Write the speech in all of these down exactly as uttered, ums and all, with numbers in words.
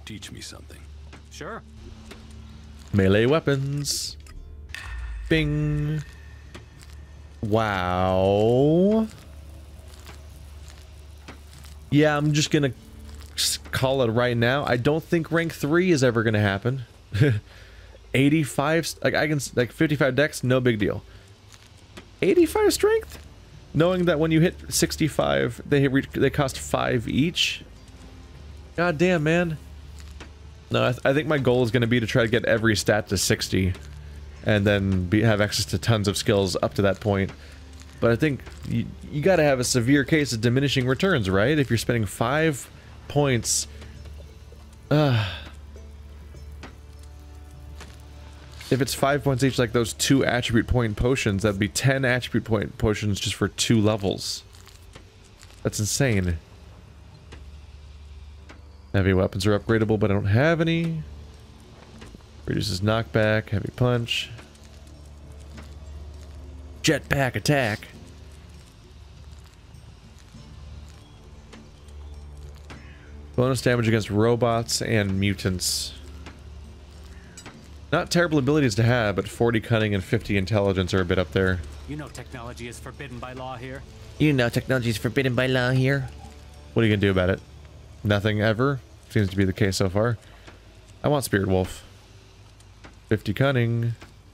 Teach me something. Sure. Melee weapons. Bing. Wow. Yeah, I'm just gonna call it right now. I don't think rank three is ever gonna happen. eighty-five, like I can, like fifty-five dex, no big deal. eighty-five strength? Knowing that when you hit sixty-five, they hit, they cost five each. God damn, man. No, I, th I think my goal is going to be to try to get every stat to sixty, and then be, have access to tons of skills up to that point. But I think you, you got to have a severe case of diminishing returns, right? If you're spending five points, uh, if it's five points each, like those two attribute point potions, that'd be ten attribute point potions just for two levels. That's insane. Heavy weapons are upgradable, but I don't have any. Reduces knockback, heavy punch. Jetpack attack. Bonus damage against robots and mutants. Not terrible abilities to have, but forty cunning and fifty intelligence are a bit up there. You know technology is forbidden by law here. You know technology is forbidden by law here. What are you gonna do about it? Nothing ever? Seems to be the case so far. I want Spirit Wolf. fifty cunning.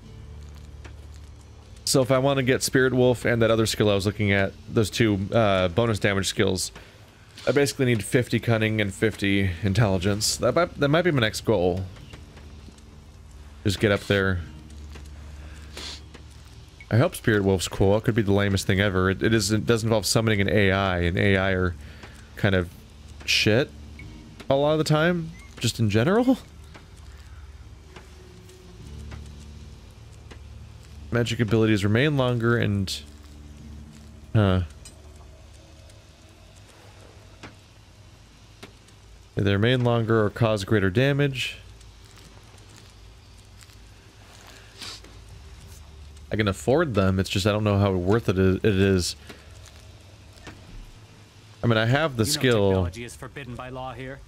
So if I want to get Spirit Wolf and that other skill I was looking at, those two uh, bonus damage skills, I basically need fifty cunning and fifty intelligence. That might, that might be my next goal. Just get up there. I hope Spirit Wolf's cool. It could be the lamest thing ever. It, it, is, it does involve summoning an A I, and A I are kind of shit a lot of the time, just in general. Magic abilities remain longer and... Huh. They remain longer or cause greater damage. I can afford them, it's just I don't know how worth it is. It is. I mean, I have the you know skill. Technology is forbidden by law here.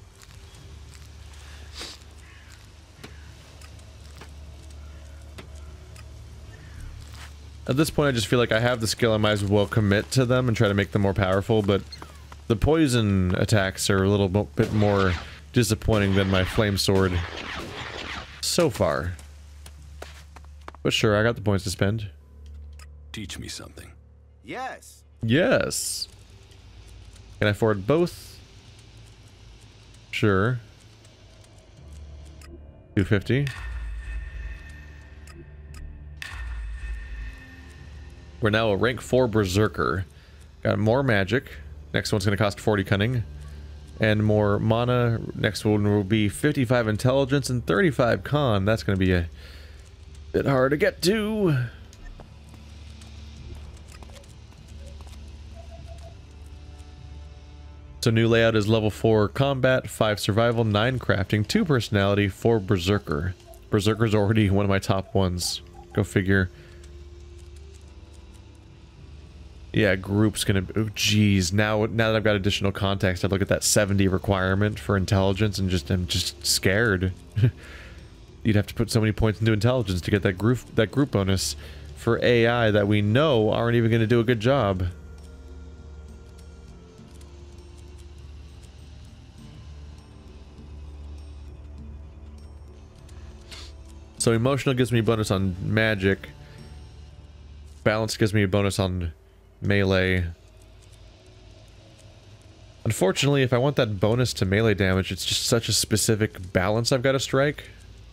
At this point, I just feel like I have the skill, I might as well commit to them and try to make them more powerful, but the poison attacks are a little bit more disappointing than my flame sword so far. But sure, I got the points to spend. Teach me something. Yes. Yes. Can I afford both? Sure. two fifty. We're now a rank four berserker. Got more magic. Next one's going to cost forty cunning. And more mana. Next one will be fifty-five intelligence and thirty-five con. That's going to be a bit hard to get to. So new layout is level four combat, five survival, nine crafting, two personality, four berserker. Berserker's already one of my top ones. Go figure. Yeah, group's gonna. Oh, geez. Now, now that I've got additional context, I look at that seventy requirement for intelligence and just I'm just scared. You'd have to put so many points into intelligence to get that group that group bonus for A I that we know aren't even going to do a good job. So emotional gives me a bonus on magic. Balance gives me a bonus on melee. Unfortunately, if I want that bonus to melee damage, it's just such a specific balance I've got to strike.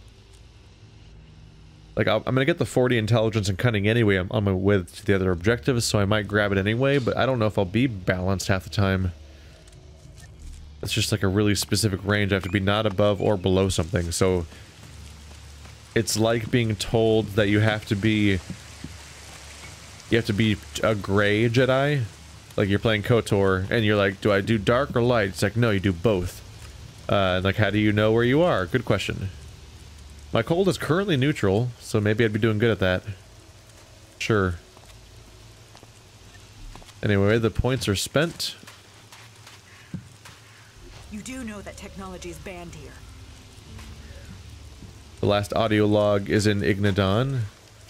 Like, I'll, I'm gonna get the forty intelligence and cunning anyway on, on my way to the other objectives, so I might grab it anyway, but I don't know if I'll be balanced half the time. It's just like a really specific range. I have to be not above or below something, so... It's like being told that you have to be... You have to be a gray Jedi. Like, you're playing KOTOR, and you're like, do I do dark or light? It's like, no, you do both. Uh, like, how do you know where you are? Good question. My cold is currently neutral, so maybe I'd be doing good at that. Sure. Anyway, the points are spent. You do know that technology is banned here. The last audio log is in Ignadon.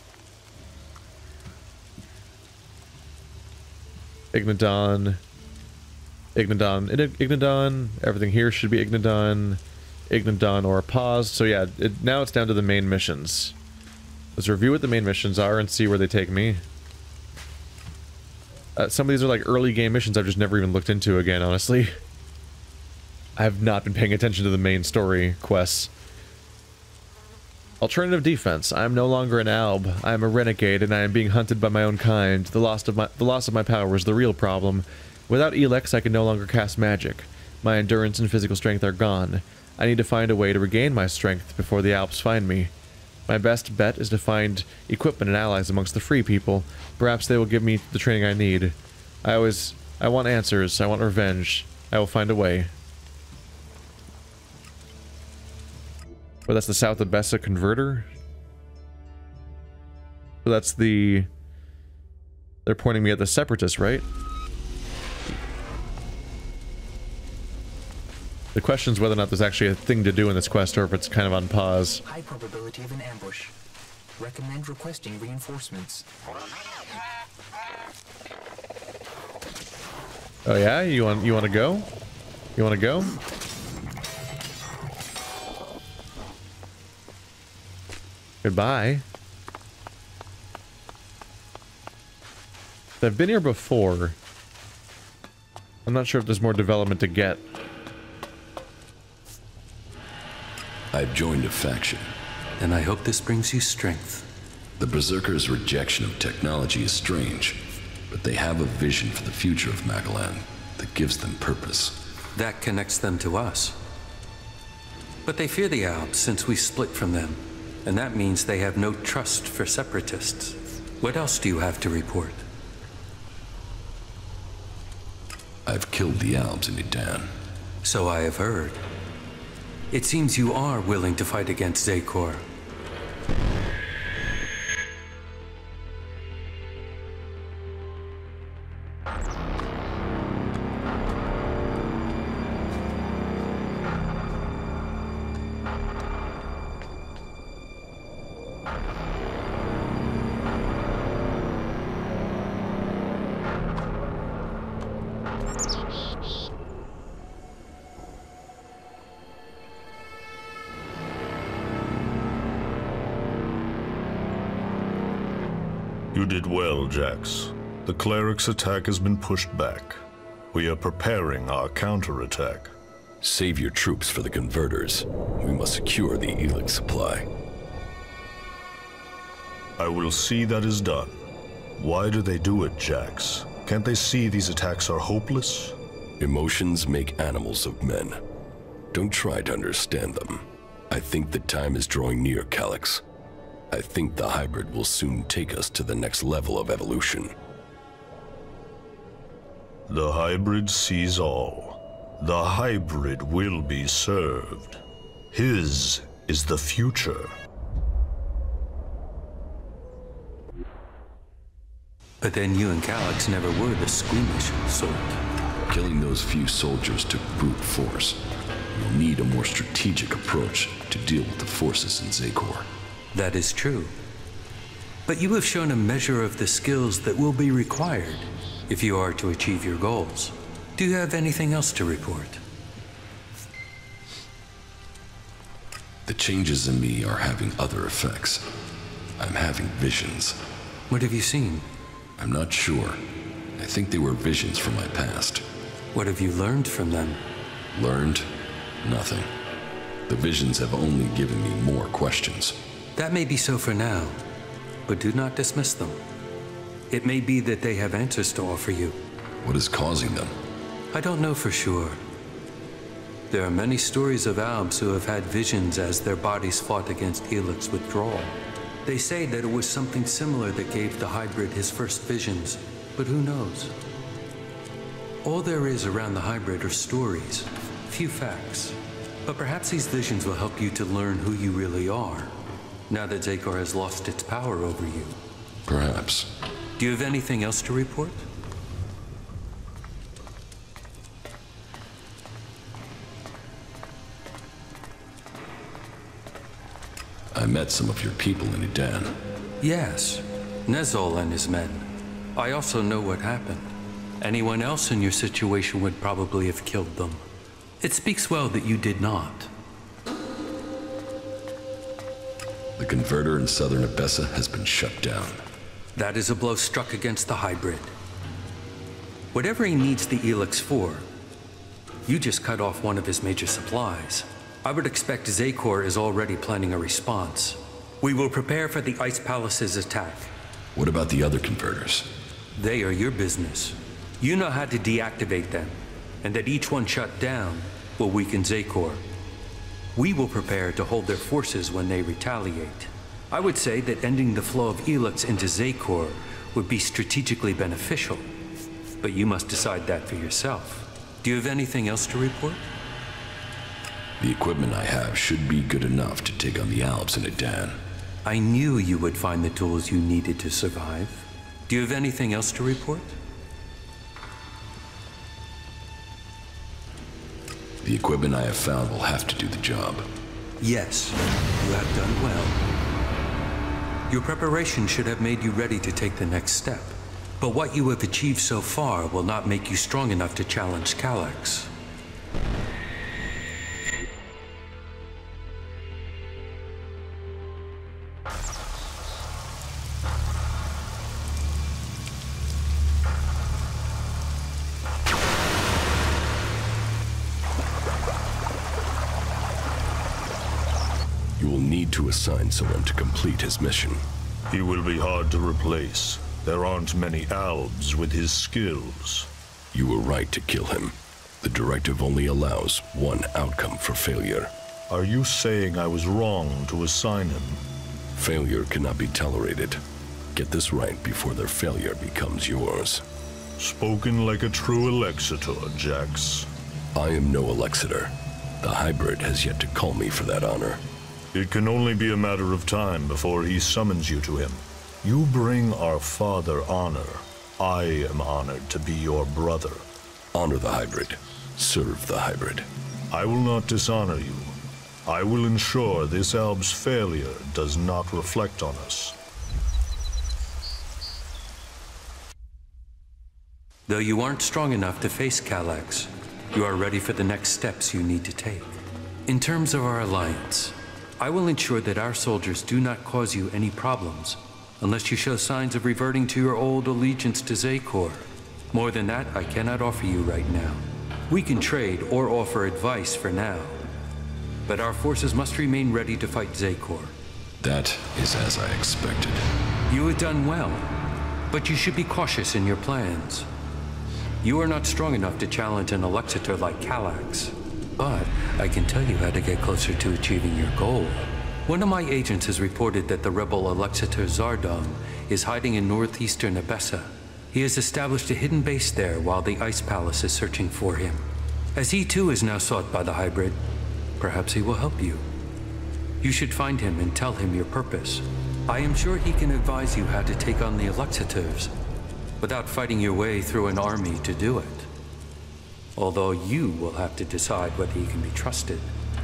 Ignadon. Ignadon. Ignadon. Everything here should be Ignadon. Ignadon or paused. So yeah, it, now it's down to the main missions. Let's review what the main missions are and see where they take me. Uh, some of these are like early game missions I've just never even looked into again, honestly. I have not been paying attention to the main story quests. Alternative defense. I am no longer an alb. I am a renegade and I am being hunted by my own kind. The loss of my, the loss of my power is the real problem. Without ELEX, I can no longer cast magic. My endurance and physical strength are gone. I need to find a way to regain my strength before the Alps find me. My best bet is to find equipment and allies amongst the free people. Perhaps they will give me the training I need. I always... I want answers. I want revenge. I will find a way. Well, that's the South Abessa converter. So that's the... They're pointing me at the Separatists, right? The question is whether or not there's actually a thing to do in this quest, or if it's kind of on pause. High probability of an ambush. Recommend requesting reinforcements. Oh yeah, you want you want to go? You want to go? Goodbye. I've been here before. I'm not sure if there's more development to get. I've joined a faction. And I hope this brings you strength. The Berserkers' rejection of technology is strange, but they have a vision for the future of Magalan that gives them purpose. That connects them to us. But they fear the Alps since we split from them, and that means they have no trust for separatists. What else do you have to report? I've killed the Alps in Idan. So I have heard. It seems you are willing to fight against Zakor. You did well, Jax. The cleric's attack has been pushed back. We are preparing our counterattack. Save your troops for the converters. We must secure the ELEX supply. I will see that is done. Why do they do it, Jax? Can't they see these attacks are hopeless? Emotions make animals of men. Don't try to understand them. I think the time is drawing near, Calyx. I think the hybrid will soon take us to the next level of evolution. The hybrid sees all. The hybrid will be served. His is the future. But then you and Calyx never were the squeamish sort. Killing those few soldiers took brute force. We'll need a more strategic approach to deal with the forces in Zakor. That is true. But you have shown a measure of the skills that will be required if you are to achieve your goals. Do you have anything else to report? The changes in me are having other effects. I'm having visions. What have you seen? I'm not sure. I think they were visions from my past. What have you learned from them? Learned? Nothing. The visions have only given me more questions. That may be so for now, but do not dismiss them. It may be that they have answers to offer you. What is causing them? I don't know for sure. There are many stories of Albs who have had visions as their bodies fought against ELEX withdrawal. They say that it was something similar that gave the hybrid his first visions, but who knows? All there is around the hybrid are stories, few facts. But perhaps these visions will help you to learn who you really are, now that Zakor has lost its power over you. Perhaps. Do you have anything else to report? I met some of your people in Edan. Yes, Nezol and his men. I also know what happened. Anyone else in your situation would probably have killed them. It speaks well that you did not. The converter in southern Abessa has been shut down. That is a blow struck against the hybrid. Whatever he needs the ELEX for, you just cut off one of his major supplies. I would expect Zakor is already planning a response. We will prepare for the Ice Palace's attack. What about the other converters? They are your business. You know how to deactivate them, and that each one shut down will weaken Zakor. We will prepare to hold their forces when they retaliate. I would say that ending the flow of ELEX into Zakor would be strategically beneficial, but you must decide that for yourself. Do you have anything else to report? The equipment I have should be good enough to take on the Alps in Edan. I knew you would find the tools you needed to survive. Do you have anything else to report? The equipment I have found will have to do the job. Yes, you have done well. Your preparation should have made you ready to take the next step. But what you have achieved so far will not make you strong enough to challenge Calyx. You will need to assign someone to complete his mission. He will be hard to replace. There aren't many Albs with his skills. You were right to kill him. The directive only allows one outcome for failure. Are you saying I was wrong to assign him? Failure cannot be tolerated. Get this right before their failure becomes yours. Spoken like a true Alexitor, Jax. I am no Alexitor. The hybrid has yet to call me for that honor. It can only be a matter of time before he summons you to him. You bring our father honor. I am honored to be your brother. Honor the hybrid. Serve the hybrid. I will not dishonor you. I will ensure this Alb's failure does not reflect on us. Though you aren't strong enough to face Calyx, you are ready for the next steps you need to take. In terms of our alliance, I will ensure that our soldiers do not cause you any problems unless you show signs of reverting to your old allegiance to Zakor. More than that, I cannot offer you right now. We can trade or offer advice for now, but our forces must remain ready to fight Zakor. That is as I expected. You have done well, but you should be cautious in your plans. You are not strong enough to challenge an Alexitor like Calyx, but I can tell you how to get closer to achieving your goal. One of my agents has reported that the rebel Alexitor Zardom is hiding in northeastern Abessa. He has established a hidden base there while the Ice Palace is searching for him. As he too is now sought by the hybrid, perhaps he will help you. You should find him and tell him your purpose. I am sure he can advise you how to take on the Alexitors without fighting your way through an army to do it. Although you will have to decide whether he can be trusted.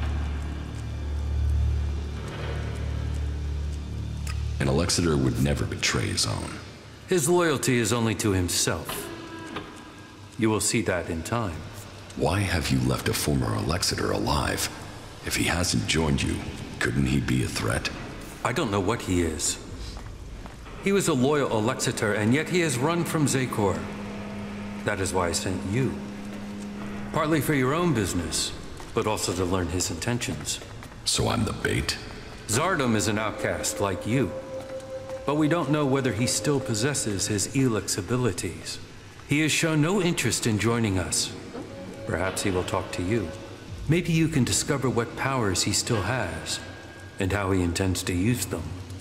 An Alexitor would never betray his own. His loyalty is only to himself. You will see that in time. Why have you left a former Alexitor alive? If he hasn't joined you, couldn't he be a threat? I don't know what he is. He was a loyal Alexitor, and yet he has run from Zakor. That is why I sent you. Partly for your own business, but also to learn his intentions. So I'm the bait? Zardom is an outcast like you, but we don't know whether he still possesses his ELEX abilities. He has shown no interest in joining us. Perhaps he will talk to you. Maybe you can discover what powers he still has, and how he intends to use them.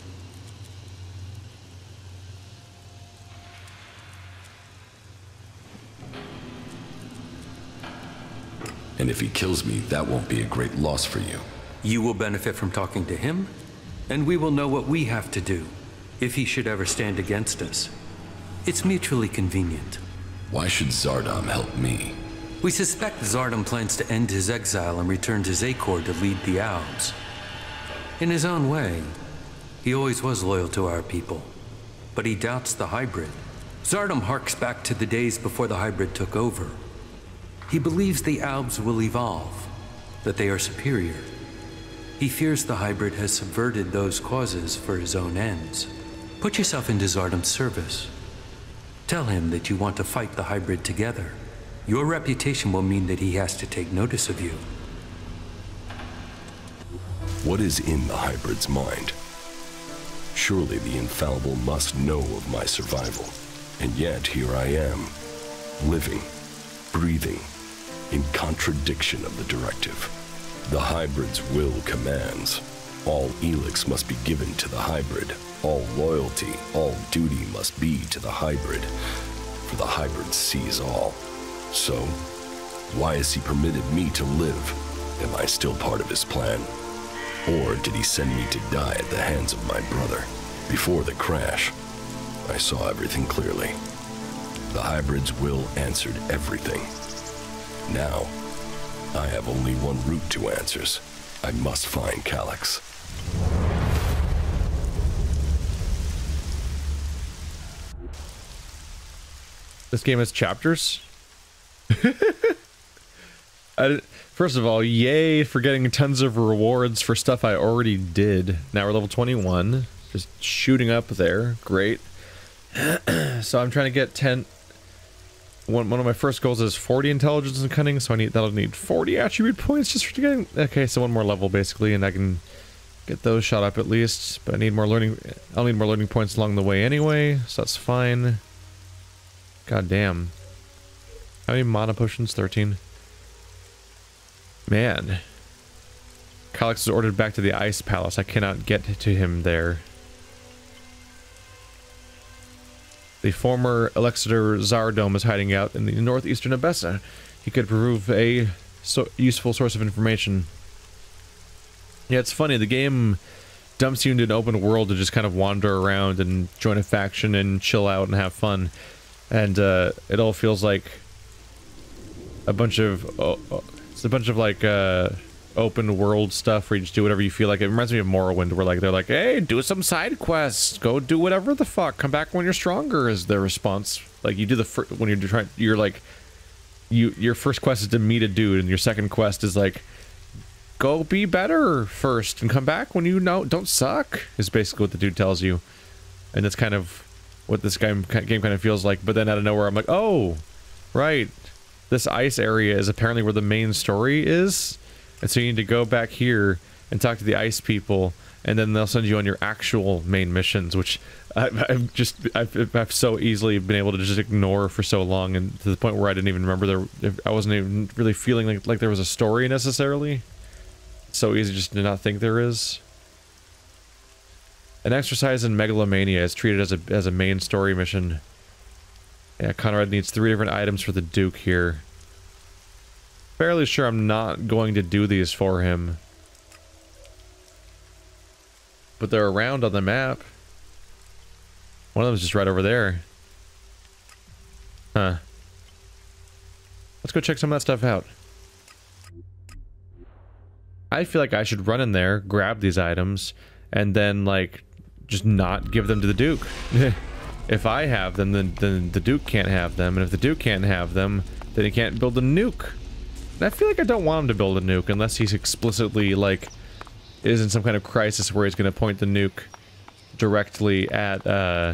And if he kills me, that won't be a great loss for you. You will benefit from talking to him, and we will know what we have to do, if he should ever stand against us. It's mutually convenient. Why should Zardom help me? We suspect Zardom plans to end his exile and return to Zakor to lead the Albs. In his own way, he always was loyal to our people, but he doubts the hybrid. Zardom harks back to the days before the hybrid took over. He believes the Albs will evolve, that they are superior. He fears the hybrid has subverted those causes for his own ends. Put yourself into Zardom's service. Tell him that you want to fight the hybrid together. Your reputation will mean that he has to take notice of you. What is in the hybrid's mind? Surely the infallible must know of my survival. And yet here I am, living, breathing, in contradiction of the directive. The hybrid's will commands. All ELEX must be given to the hybrid. All loyalty, all duty must be to the hybrid. For the hybrid sees all. So, why has he permitted me to live? Am I still part of his plan? Or did he send me to die at the hands of my brother? Before the crash, I saw everything clearly. The hybrid's will answered everything. Now, I have only one route to answers. I must find Calyx. This game has chapters? I, first of all, yay for getting tons of rewards for stuff I already did. Now we're level twenty-one. Just shooting up there. Great. So I'm trying to get ten... One, one of my first goals is forty intelligence and cunning, so I need that'll need forty attribute points just for getting... Okay, so one more level basically, and I can get those shot up at least. But I need more learning... I'll need more learning points along the way anyway, so that's fine. God damn. How many mana potions? thirteen. Man. Calyx is ordered back to the Ice Palace. I cannot get to him there. The former Elexiter Zardom is hiding out in the northeastern Abessa. He could prove a so useful source of information. Yeah, it's funny. The game dumps you into an open world to just kind of wander around and join a faction and chill out and have fun. And uh, it all feels like a bunch of... Oh, oh, it's a bunch of like... Uh, open world stuff where you just do whatever you feel like. It reminds me of Morrowind, where like they're like, hey, do some side quests, go do whatever the fuck, come back when you're stronger, is their response. Like you do the first, when you're trying, you're like, you your first quest is to meet a dude, and your second quest is like, go be better first and come back when you know don't suck, is basically what the dude tells you. And that's kind of what this game game kind of feels like. But then out of nowhere I'm like, oh right, this ice area is apparently where the main story is. And so you need to go back here and talk to the ice people, and then they'll send you on your actual main missions, which I, I've just I've, I've so easily been able to just ignore for so long, and to the point where I didn't even remember there. I wasn't even really feeling like like there was a story necessarily. It's so easy just to not think there is. An exercise in megalomania is treated as a as a main story mission. Yeah, Conrad needs three different items for the Duke here. Fairly sure I'm not going to do these for him. But they're around on the map. One of them is just right over there. Huh. Let's go check some of that stuff out. I feel like I should run in there, grab these items, and then, like, just not give them to the Duke. If I have them, then, then the Duke can't have them, and if the Duke can't have them, then he can't build a nuke. I feel like I don't want him to build a nuke unless he's explicitly, like, is in some kind of crisis where he's going to point the nuke directly at, uh,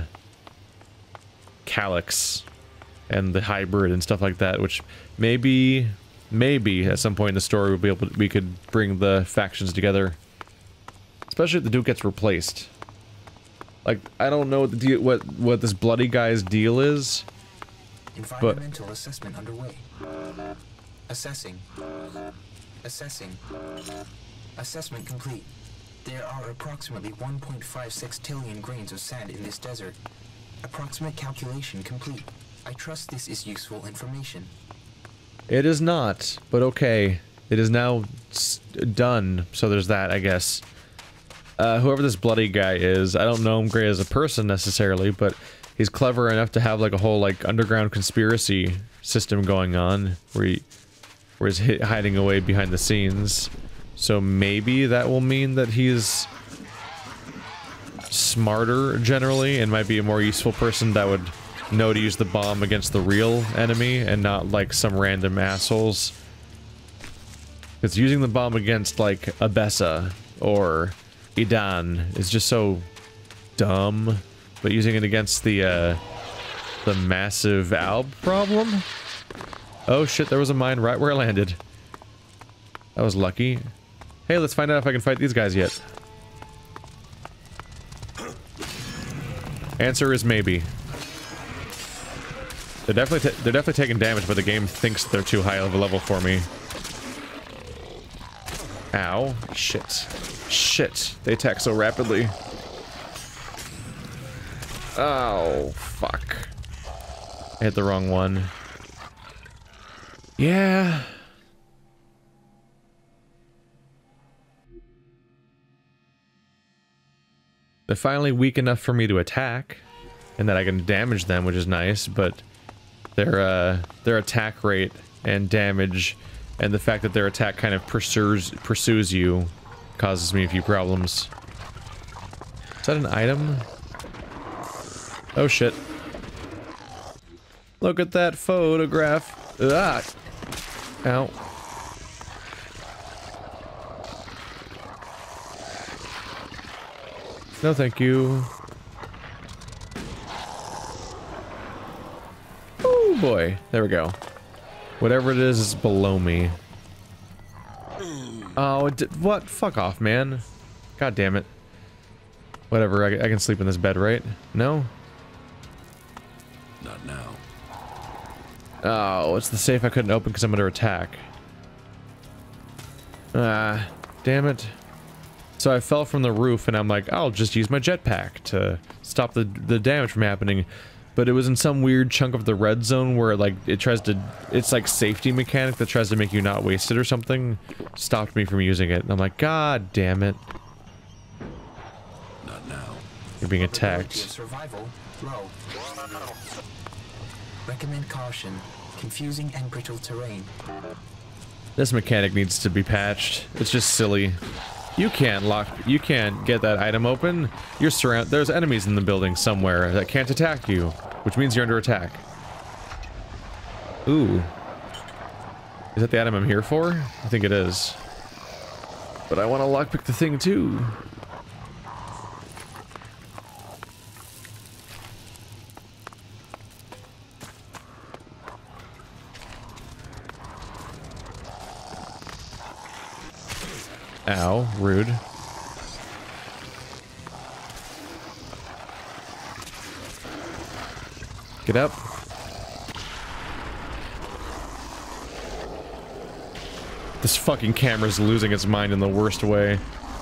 Calyx and the hybrid and stuff like that, which maybe, maybe at some point in the story we'll be able to, we could bring the factions together. Especially if the Duke gets replaced. Like, I don't know what the deal, what, what this bloody guy's deal is, Environmental but... assessment underway. Assessing. Assessing. Assessment complete. There are approximately one point five six trillion grains of sand in this desert. Approximate calculation complete. I trust this is useful information. It is not, but okay. It is now s done, so there's that, I guess. Uh, whoever this bloody guy is, I don't know him great as a person necessarily, but he's clever enough to have like a whole like underground conspiracy system going on, where he... where he's hiding away behind the scenes. So maybe that will mean that he's smarter generally and might be a more useful person that would know to use the bomb against the real enemy and not like some random assholes. Because using the bomb against like Abessa or Idan is just so dumb, but using it against the uh, the massive Alb problem? Oh shit, there was a mine right where I landed. That was lucky. Hey, let's find out if I can fight these guys yet. Answer is maybe. They're definitely ta they're definitely taking damage, but the game thinks they're too high of a level for me. Ow. Shit. Shit. They attack so rapidly. Oh, fuck. I hit the wrong one. Yeah. They're finally weak enough for me to attack, and that I can damage them, which is nice, but their, uh, their attack rate and damage, and the fact that their attack kind of pursues, pursues you, causes me a few problems. Is that an item? Oh shit. Look at that photograph. Ah! Ow. No, thank you. Oh boy. There we go. Whatever it is is below me. Oh, it did, what? Fuck off, man. God damn it. Whatever, I, I can sleep in this bed, right? No? Not now. Oh, it's the safe I couldn't open because I'm under attack. Ah, damn it. So I fell from the roof and I'm like, I'll just use my jetpack to stop the, the damage from happening. But it was in some weird chunk of the red zone where like it tries to, it's like safety mechanic that tries to make you not waste it or something. Stopped me from using it. And I'm like, God damn it. Not now. You're being attacked. Survival low. Recommend caution. Confusing and brittle terrain. This mechanic needs to be patched. It's just silly. You can't lock, you can't get that item open. You're surrounded, there's enemies in the building somewhere that can't attack you, which means you're under attack. Ooh. Is that the item I'm here for? I think it is. But I want to lockpick the thing too. Ow, rude. Get up. This fucking camera's losing its mind in the worst way.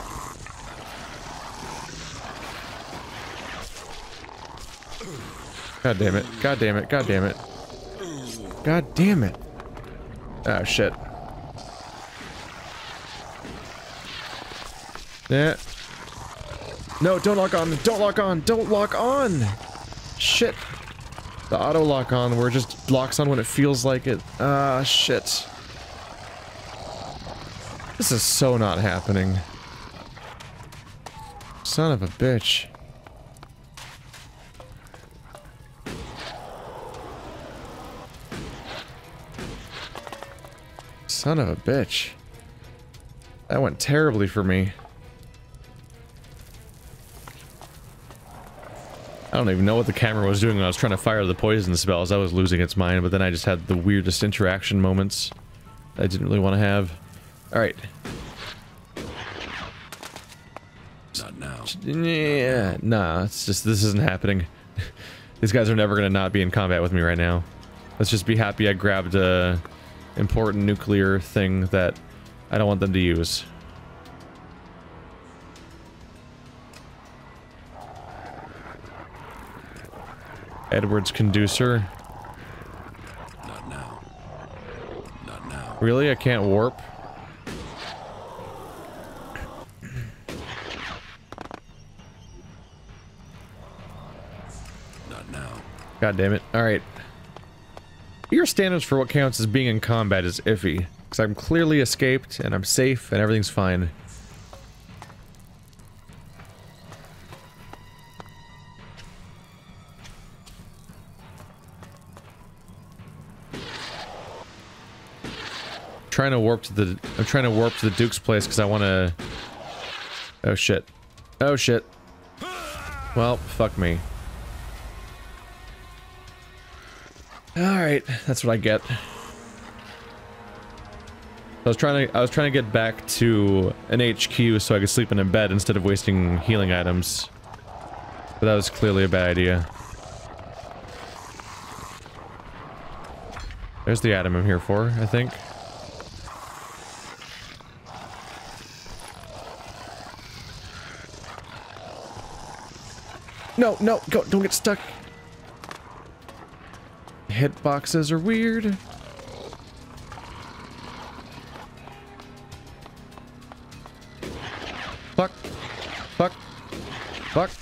God damn it. God damn it. God damn it. God damn it. Ah, shit. Yeah. No, don't lock on. Don't lock on. Don't lock on. Shit. The auto lock on where it just locks on when it feels like it. Ah, shit. This is so not happening. Son of a bitch. Son of a bitch. That went terribly for me. I don't even know what the camera was doing when I was trying to fire the poison spells. I was losing its mind, but then I just had the weirdest interaction moments I didn't really want to have. Alright. Not now. Yeah, nah, it's just, this isn't happening. These guys are never gonna not be in combat with me right now. Let's just be happy I grabbed a important nuclear thing that I don't want them to use. Edward's conducer. Not now. Not now. Really? I can't warp? Not now. God damn it. Alright. Your standards for what counts as being in combat is iffy. Because I'm clearly escaped, and I'm safe, and everything's fine. Trying to warp to the I'm trying to warp to the Duke's place because I want to. Oh shit! Oh shit! Well, fuck me. All right, that's what I get. I was trying to I was trying to get back to an H Q so I could sleep in a bed instead of wasting healing items, but that was clearly a bad idea. There's the item I'm here for, I think. No, no, go, don't get stuck. Hitboxes are weird. Fuck. Fuck. Fuck.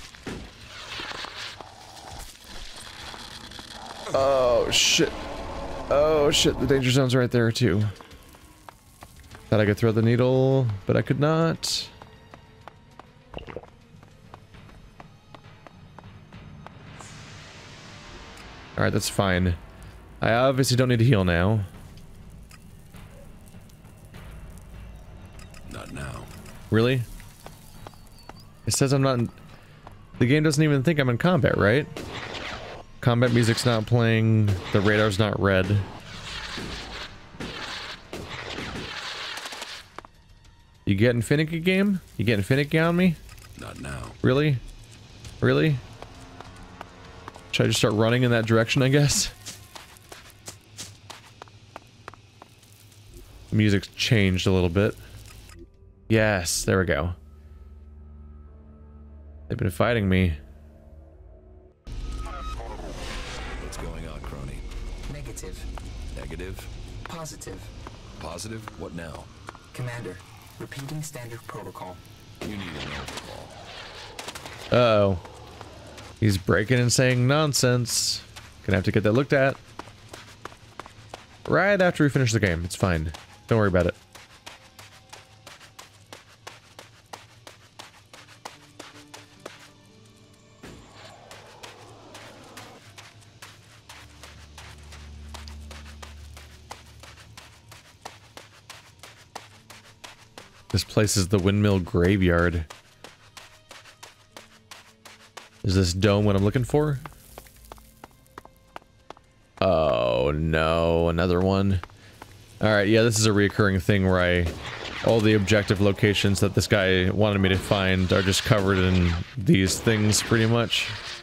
Oh, shit. Oh, shit, the danger zone's right there, too. Thought I could throw the needle, but I could not. Alright, that's fine. I obviously don't need to heal now. Not now. Really? It says I'm not in... The game doesn't even think I'm in combat, right? Combat music's not playing, the radar's not red. You getting finicky, game? You getting finicky on me? Not now. Really? Really? Should I just start running in that direction, I guess? The music's changed a little bit. Yes, there we go. They've been fighting me. What's going on, crony? Negative. Negative? Positive. Positive? What now? Commander, repeating standard protocol. You need an overhaul. Uh-oh. He's breaking and saying nonsense. Gonna have to get that looked at. Right after we finish the game. It's fine. Don't worry about it. This place is the windmill graveyard. Is this dome what I'm looking for? Oh no, another one. Alright, yeah, this is a reoccurring thing where I... All the objective locations that this guy wanted me to find are just covered in these things, pretty much.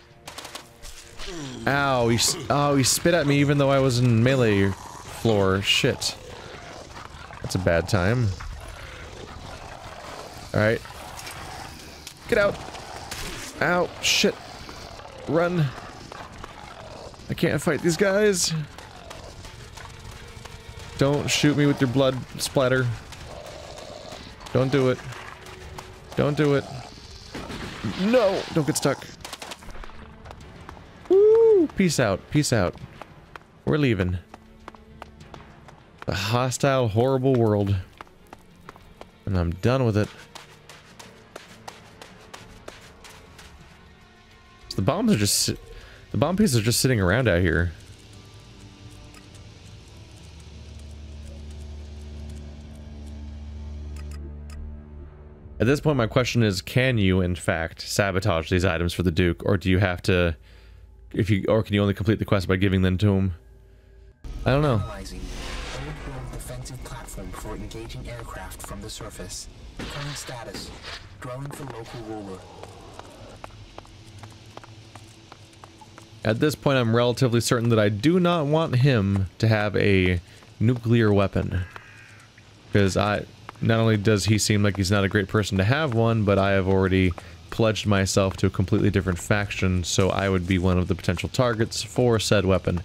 Ow, he, oh, he spit at me even though I was in melee floor. Shit. That's a bad time. Alright. Get out! Ow, shit. Run. I can't fight these guys. Don't shoot me with your blood splatter. Don't do it. Don't do it. No! Don't get stuck. Woo! Peace out. Peace out. We're leaving. A hostile, horrible world. And I'm done with it. The bombs are just... The bomb pieces are just sitting around out here. At this point, my question is, can you, in fact, sabotage these items for the Duke? Or do you have to... If you, or can you only complete the quest by giving them to him? I don't know. Analyzing. Old-world defensive platform for engaging aircraft from the surface. Current status. Dwelling for local ruler. At this point, I'm relatively certain that I do not want him to have a nuclear weapon. Because I... Not only does he seem like he's not a great person to have one, but I have already pledged myself to a completely different faction, so I would be one of the potential targets for said weapon.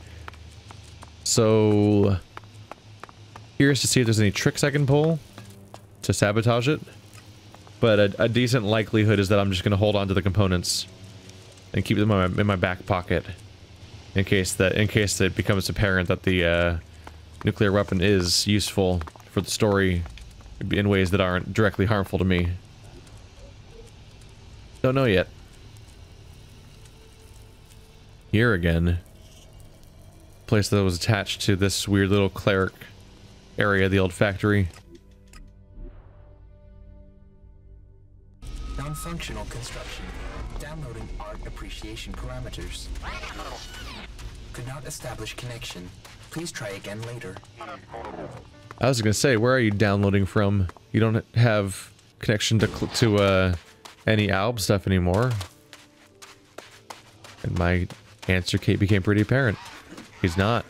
So... Curious to see if there's any tricks I can pull to sabotage it. But a, a decent likelihood is that I'm just going to hold on to the components and keep them in my, in my back pocket, in case that in case it becomes apparent that the uh, nuclear weapon is useful for the story in ways that aren't directly harmful to me. Don't know yet. Here again. Place that was attached to this weird little cleric area of the old factory. Non-functional construction. Downloading art appreciation parameters. Could not establish connection. Please try again later. I was gonna say, where are you downloading from? You don't have connection to to uh, any Alb stuff anymore. And my answer Kate became pretty apparent. He's not.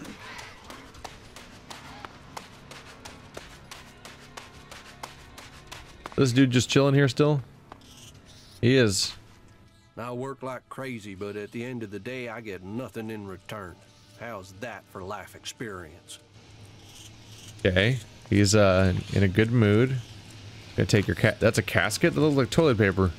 This dude just chilling here still? He is. I work like crazy, but at the end of the day, I get nothing in return. How's that for life experience? Okay. He's uh in a good mood. Gonna take your cat. That's a casket that looks like toilet paper.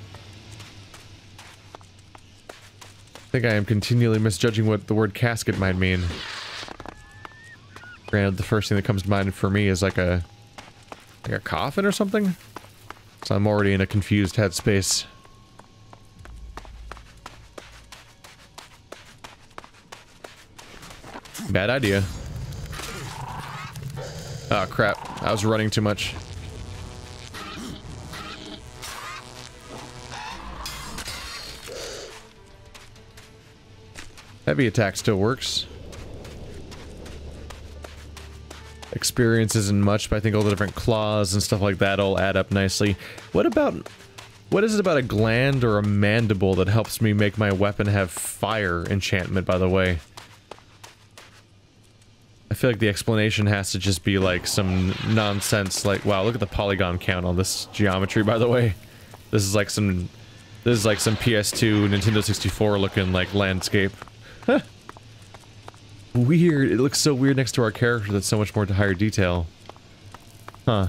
I think I am continually misjudging what the word casket might mean. Granted, the first thing that comes to mind for me is like a like a coffin or something. So I'm already in a confused headspace. Bad idea. Oh crap, I was running too much. Heavy attack still works. Experience isn't much, but I think all the different claws and stuff like that all add up nicely. What about... What is it about a gland or a mandible that helps me make my weapon have fire enchantment, by the way? I feel like the explanation has to just be like some nonsense, like, wow, look at the polygon count on this geometry, by the way. This is like some... This is like some P S two, Nintendo sixty-four looking, like, landscape. Huh. Weird. It looks so weird next to our character that's so much more to higher detail. Huh.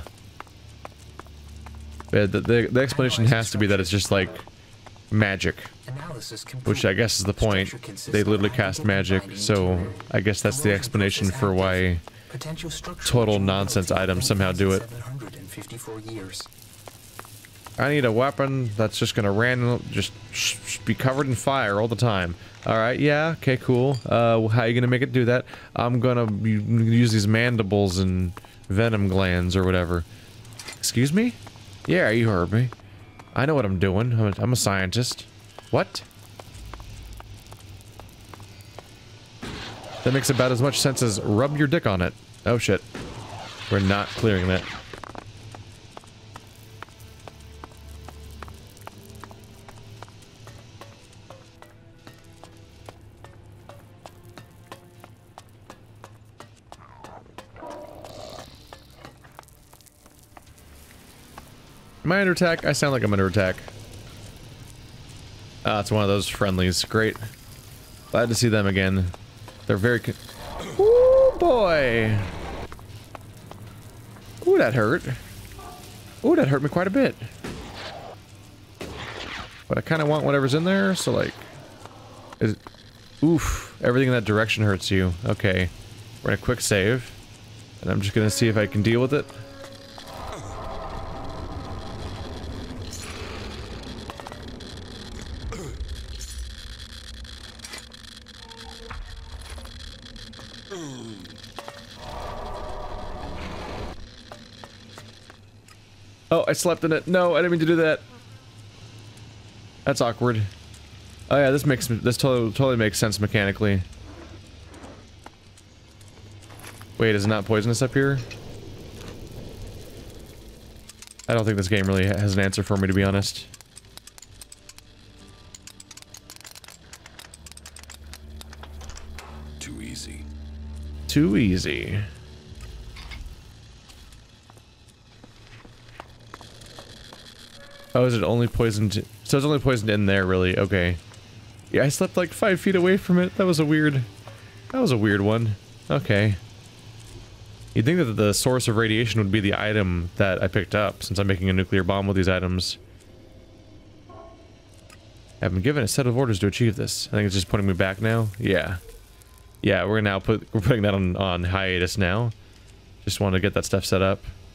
Yeah, the, the, the explanation has to be that it's just like magic. Which I guess is the point. They literally cast magic, so I guess that's the explanation for why total nonsense items somehow do it. I need a weapon that's just gonna random, just sh sh be covered in fire all the time. Alright, yeah, okay, cool. Uh, how are you gonna make it do that? I'm gonna use these mandibles and venom glands or whatever. Excuse me? Yeah, you heard me. I know what I'm doing. I'm a, I'm a scientist. What? That makes about as much sense as rub your dick on it. Oh shit. We're not clearing that. Am I under attack? I sound like I'm under attack. Ah, it's one of those friendlies. Great. Glad to see them again. They're very... Ooh, boy! Ooh, that hurt. Ooh, that hurt me quite a bit. But I kind of want whatever's in there, so like... Is, oof. Everything in that direction hurts you. Okay. We're gonna quick save. And I'm just gonna see if I can deal with it. Oh, I slept in it. No, I didn't mean to do that. That's awkward. Oh yeah, this makes this totally totally makes sense mechanically. Wait, is it not poisonous up here? I don't think this game really has an answer for me, to be honest. Too easy. Too easy. Oh, is it only poisoned? So it's only poisoned in there, really? Okay. Yeah, I slept like five feet away from it. That was a weird... That was a weird one. Okay. You'd think that the source of radiation would be the item that I picked up, since I'm making a nuclear bomb with these items. I've been given a set of orders to achieve this. I think it's just putting me back now. Yeah. Yeah, we're now put... We're putting that on, on hiatus now. Just want to get that stuff set up.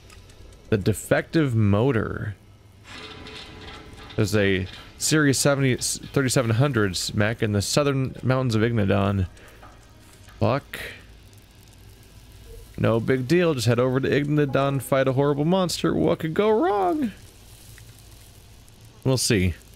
The defective motor. There's a Series seventy thirty-seven hundred mech in the southern mountains of Ignadon. Fuck. No big deal, just head over to Ignadon, fight a horrible monster. What could go wrong? We'll see.